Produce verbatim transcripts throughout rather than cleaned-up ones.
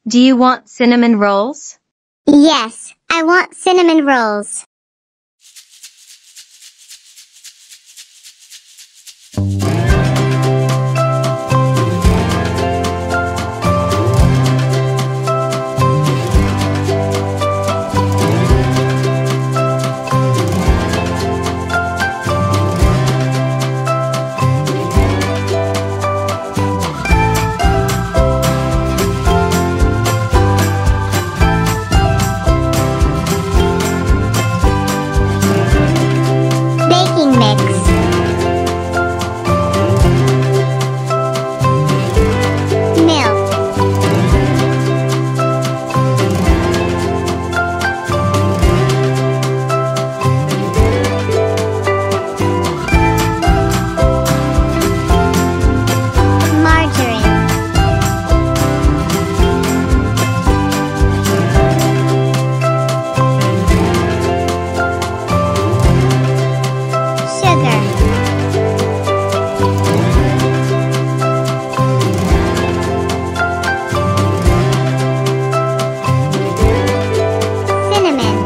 Do you want cinnamon rolls? Yes, I want cinnamon rolls. Baking mix. Milk. Margarine. Sugar. Cinnamon.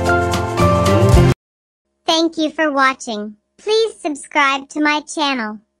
Thank you for watching. Please subscribe to my channel.